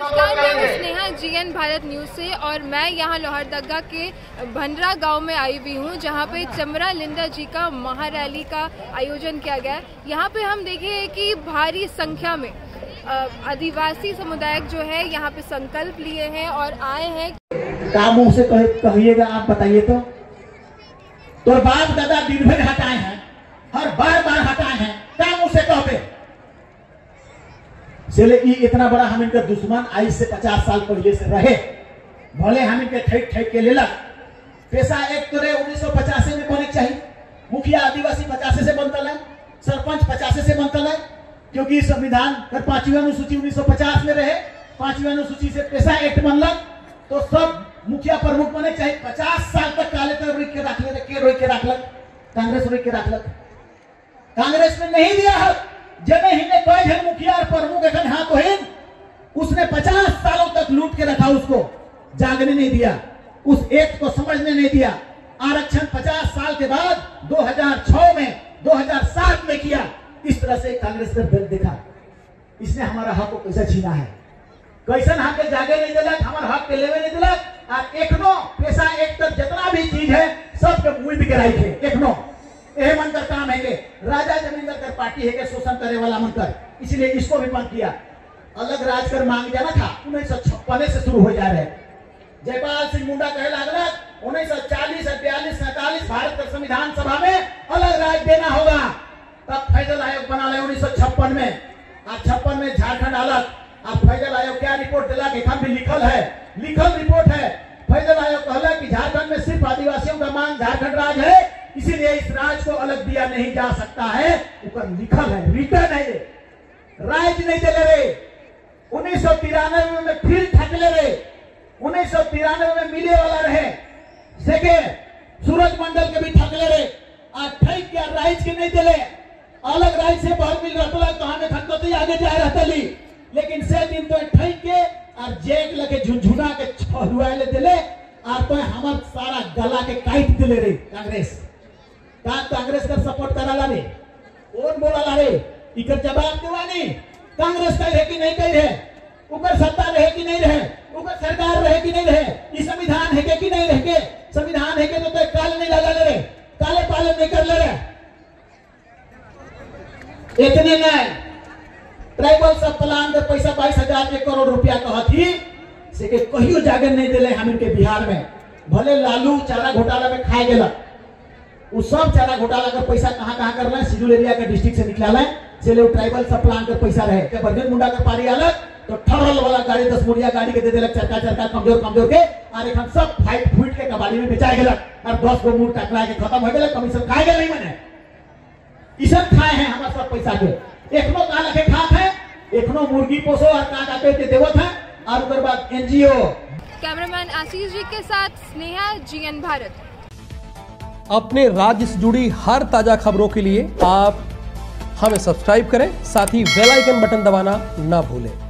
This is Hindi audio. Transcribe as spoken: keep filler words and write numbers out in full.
नमस्कार, मैं हूँ स्नेहा जीएन भारत न्यूज से और मैं यहाँ लोहरदगा के भंडरा गांव में आई हुई हूँ, जहाँ पे चमरा लिंडा जी का महारैली का आयोजन किया गया है। यहाँ पे हम देखे कि भारी संख्या में आदिवासी समुदाय जो है यहाँ पे संकल्प लिए हैं और आए हैं। कामों से कहिएगा, आप बताइए तो तो बाप दादा दिन भर हटाए हैं, हर बार बार हटाए हैं, कामों से कहते चले इतना बड़ा हम इनका दुश्मन आई से पचास साल पहले से रहे, भले हम इनके ठेक ठेक के लेलक। पैसा एक तो उन्नीस सौ पचासी में बने चाहिए, मुखिया आदिवासी पचासी से बनता है, सरपंच पचासी से बनता है, क्योंकि संविधान कर पांचवी अनुसूची उन्नीस सौ पचास में रहे, पांचवी अनुसूची से पैसा एक्ट बनलक, तो सब मुखिया प्रमुख बने चाहिए। पचास साल तक काले तर रोक के रख ले, के रोक के रखलक, कांग्रेस रोक के रखलक, कांग्रेस में नहीं दिया है। जने ही ने कई जन मुखिया और प्रमुख एखन हाथ होइन, उसने पचास सालों तक लूट के रखा, उसको जागने नहीं दिया, उस एक्ट को समझने नहीं दिया। आरक्षण पचास साल के बाद दो हज़ार छह में, दो हज़ार सात में किया। इस तरह से कांग्रेस का दल देखा, इसने हमारा हक को कैसे छीना है, कैसन हक के जागे नहीं दिलक, हमारा हक के लेवे नहीं दिलक। और एकनो पैसा एक तक जितना भी चीज है सबके मुंह बिगड़ाई थे। एकनो यह मनकर काम है कि राजा जमींदार कर पार्टी है कि शोषण करे वाला मनकर, इसलिए इसको भी बंद किया। अलग राज कर मांग जाना था, उन्नीस सौ छप्पन से शुरू हो जा रहे। जयपाल सिंह मुंडा कहे लागलक उन्नीस सौ चालीस बयालीस सैतालीस भारत का संविधान सभा में अलग राज देना होगा, तब फैजल आयोग बना ले उन्नीस सौ छप्पन में। आज छप्पन में झारखंड अलग। अब फैजल आयोग क्या रिपोर्ट दिला कि भी लिखल है, लिखल रिपोर्ट है। फैजल आयोग कहला कि झारखंड में सिर्फ आदिवासियों का मांग झारखंड राज है, इसीलिए इस राज को अलग दिया नहीं जा सकता है। ऊपर लिखल है, रिटर्न है, राज नहीं दे रहे। उन्नीस सौ तिरानवे में फिर ठकले रहे, उन्नीस सौ तिरानवे में मिले वाला रहे, सेके सूरज मंडल के भी ठकले रहे। आज ठैक क्या राइज के नहीं दिले, अलग राइज से बहुत मिल रहा तो हमें खतोती आगे जा रहा थी, लेकिन से दिन तो ठैक के और जेक लगे झुनझुना के छुआ ले दिले, और तो हमार सारा गला के काट दिले रे कांग्रेस। का कांग्रेस का सपोर्ट कराला रे, कौन बोला रे, इकर जवाब देवानी। कांग्रेस कह रहे कि नहीं कह रहे, ऊपर सत्ता रहे कि नहीं रहे, ऊपर सरकार रहे कि नहीं रहे, ये संविधान है कि नहीं रहे के, संविधान है के तो काले नहीं लगा ले रहे, काले पाले नहीं कर ले रहे। इतने नहीं ट्राइबल सब प्लान के पैसा बाईस हजार एक करोड़ रुपया कहती से के कहियो जागन नहीं दिले हम इनके बिहार में। भले लालू चारा घोटाला में खाए गेला, वो सब चारा घोटाला का पैसा कहां कहां करला, सिजुल एरिया के डिस्ट्रिक्ट से निकला चले वो ट्राइबल सब प्लान का पैसा रहे। जब बर्जन मुंडा का पारी अलग तो ठहरल वाला गाड़ी दस मुड़िया गाड़ी के दे देलक, चरका चरका कमजोर कमजोर के, और एक हम सब फाइट फूट के कबाड़ी में बेचा गेलक, और दस गो मुंह टकरा के खत्म हो गेलक, कमीशन खाए गेल नहीं मने। ई सब खाए हैं हमारा सब पैसा के, एकनो का लखे खात है, एकनो मुर्गी पोसो और का का के देवत है, और उसके बाद एनजीओ। कैमरामैन आशीष जी के साथ स्नेहा जीएन भारत। अपने राज्य से जुड़ी हर ताजा खबरों के लिए आप हमें सब्सक्राइब करें, साथ ही बेल आइकन बटन दबाना ना भूलें।